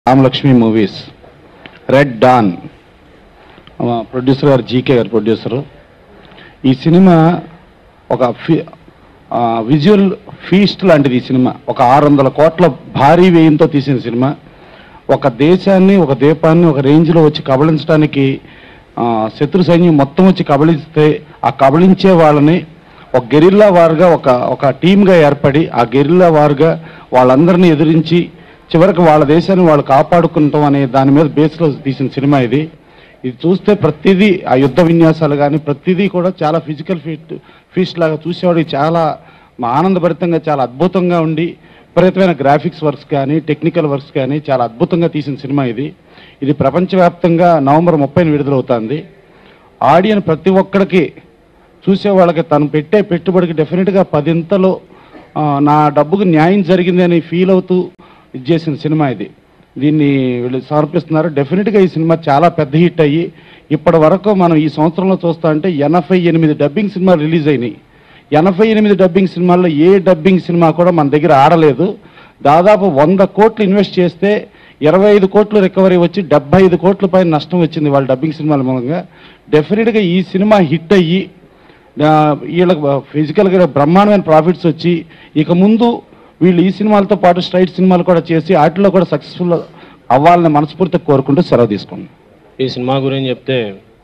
Ramalakshmi movies red don producer గారు GK గారు producer. ఈ సినిమా ఒక విజువల్ ఫీస్ట్ లాంటిది. ఈ సినిమా ఒక 600 కోట్ల భారీ వ్యయంతో తీసిన సినిమా. ఒక దేశాన్ని ఒక ద్వీపాన్ని ఒక రేంజ్లో వచ్చి కబళించడానికి శత్రు సైన్యం మొత్తం వచ్చి కబళిస్తే ఆ కబళించే వాళ్ళని ఒక గెరిల్లా వారుగా ఒక టీమ్గా ఏర్పడి ఆ గెరిల్లా వారుగా వాళ్ళందరినీ ఎదిరించి చివరికి వాళ్ళ దేశాన్ని వాళ్ళు కాపాడుకుంటాం అనే దాని మీద బేస్లో తీసిన సినిమా ఇది. ఇది చూస్తే ప్రతిదీ ఆ యుద్ధ విన్యాసాలు కానీ ప్రతిదీ కూడా చాలా ఫిజికల్ ఫీస్ట్ లాగా చూసేవాడికి చాలా ఆనందభరితంగా చాలా అద్భుతంగా ఉండి విపరీతమైన గ్రాఫిక్స్ వర్క్స్ కానీ టెక్నికల్ వర్క్స్ కానీ చాలా అద్భుతంగా తీసిన సినిమా ఇది. ఇది ప్రపంచవ్యాప్తంగా నవంబర్ 30న విడుదలవుతుంది. ఆడియన్ ప్రతి ఒక్కడికి చూసే వాళ్ళకి తను పెట్టే పెట్టుబడికి డెఫినెట్గా 10 నా డబ్బుకు న్యాయం జరిగింది అని ఫీల్ అవుతూ ఇది చేసిన సినిమా ఇది. దీన్ని వీళ్ళు సమర్పిస్తున్నారు. డెఫినెట్గా ఈ సినిమా చాలా పెద్ద హిట్ అయ్యి ఇప్పటి వరకు మనం ఈ సంవత్సరంలో చూస్తా అంటే 88 డబ్బింగ్ సినిమాలు రిలీజ్ అయినాయి. 88 డబ్బింగ్ సినిమాల్లో ఏ డబ్బింగ్ సినిమా కూడా మన దగ్గర ఆడలేదు. దాదాపు 100 కోట్లు ఇన్వెస్ట్ చేస్తే 25 కోట్లు రికవరీ వచ్చి 75 కోట్ల పైన నష్టం వచ్చింది వాళ్ళ డబ్బింగ్ సినిమాల మూలంగా. డెఫినెట్గా ఈ సినిమా హిట్ అయ్యి వీళ్ళకి ఫిజికల్గా బ్రహ్మాండమైన ప్రాఫిట్స్ వచ్చి ఇక ముందు వీళ్ళు ఈ సినిమాలతో పాటు స్ట్రైట్ సినిమాలు కూడా చేసి వాటిలో కూడా సక్సెస్ఫుల్ అవ్వాలని మనస్ఫూర్తిగా కోరుకుంటూ సెలవు తీసుకున్నాం. ఈ సినిమా గురించి చెప్తే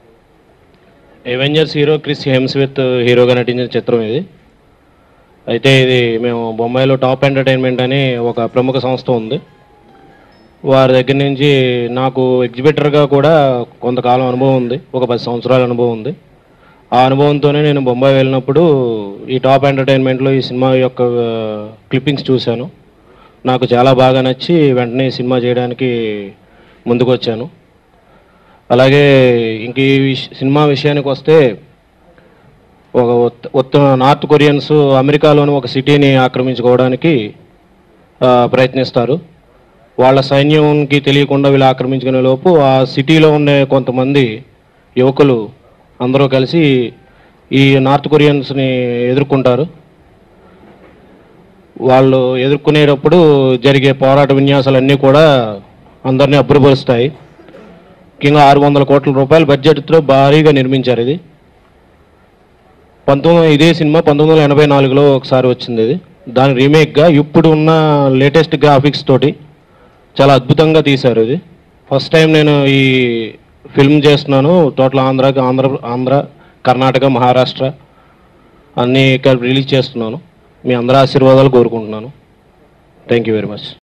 అవెంజర్స్ హీరో క్రిస్ హెమ్స్విత్ హీరోగా నటించిన చిత్రం ఇది. అయితే ఇది మేము బొంబాయిలో టాప్ ఎంటర్టైన్మెంట్ అని ఒక ప్రముఖ సంస్థ ఉంది. వారి దగ్గర నుంచి నాకు ఎగ్జిబిటర్గా కూడా కొంతకాలం అనుభవం ఉంది, ఒక 10 సంవత్సరాల అనుభవం ఉంది. ఆ అనుభవంతోనే నేను బొంబాయి వెళ్ళినప్పుడు ఈ టాప్ ఎంటర్టైన్మెంట్లో ఈ సినిమా యొక్క క్లిప్పింగ్స్ చూశాను. నాకు చాలా బాగా నచ్చి వెంటనే ఈ సినిమా చేయడానికి ముందుకు వచ్చాను. అలాగే ఇంక ఈ సినిమా విషయానికి వస్తే నార్త్ కొరియన్స్ అమెరికాలోని ఒక సిటీని ఆక్రమించుకోవడానికి ప్రయత్నిస్తారు. వాళ్ళ సైన్యంకి తెలియకుండా వీళ్ళు ఆక్రమించుకునే లోపు ఆ సిటీలో ఉండే కొంతమంది యువకులు అందరూ కలిసి ఈ నార్త్ కొరియన్స్ని ఎదుర్కొంటారు. వాళ్ళు ఎదుర్కొనేటప్పుడు జరిగే పోరాట విన్యాసాలన్నీ కూడా అందరినీ అబ్బురపరుస్తాయి. ముఖ్యంగా 600 కోట్ల రూపాయల బడ్జెట్తో భారీగా నిర్మించారు ఇది. ఇదే సినిమా 1984లో ఒకసారి వచ్చింది. ఇది దాని రీమేక్గా ఇప్పుడు ఉన్న లేటెస్ట్ గ్రాఫిక్స్ తోటి చాలా అద్భుతంగా తీశారు. ఇది ఫస్ట్ టైం నేను ఈ ఫిల్మ్ చేస్తున్నాను. టోటల్ ఆంధ్ర కర్ణాటక మహారాష్ట్ర అన్నీ కలిపి రిలీజ్ చేస్తున్నాను. మీ అందరి ఆశీర్వాదాలు కోరుకుంటున్నాను. Thank you very much.